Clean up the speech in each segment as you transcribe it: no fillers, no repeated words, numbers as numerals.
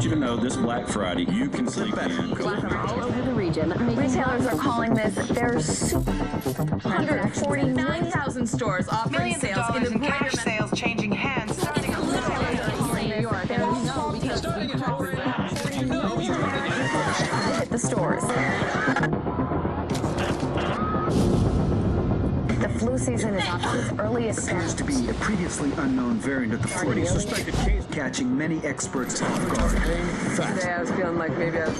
want you to know this Black Friday, you can sleep in. All over the region. Retailers are calling this their super 149,000 stores offering millions sales of dollars in in the cash sales changing hands. Starting at 4 hit the stores. The flu season is off to its earliest Appears to be a previously unknown variant of the 40s, suspected case catching many experts off guard. Today I was feeling like maybe I was...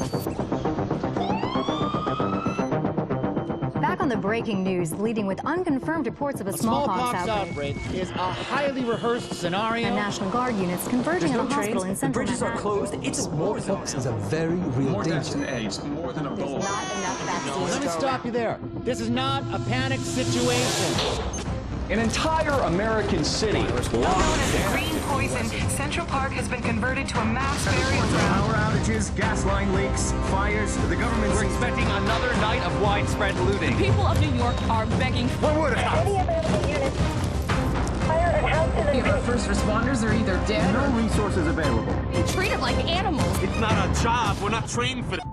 Back on the breaking news, leading with unconfirmed reports of a smallpox outbreak is a highly rehearsed scenario. And National Guard units converging on a hospital in central Bridges are closed. It's smallpox is a very real More deaths danger. than AIDS, more than Ebola. Let me stop you there. This is not a panic situation. An entire American city Known as green poison, Central Park has been converted to a mass burial ground. Power outages, gas line leaks, fires, the government's... We're expecting another night of widespread looting. People of New York are begging for Any available units. Fire and house in the our first responders are either dead No resources available. or treated like animals. It's not our job. We're not trained for that.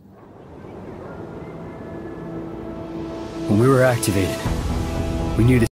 When we were activated, we knew that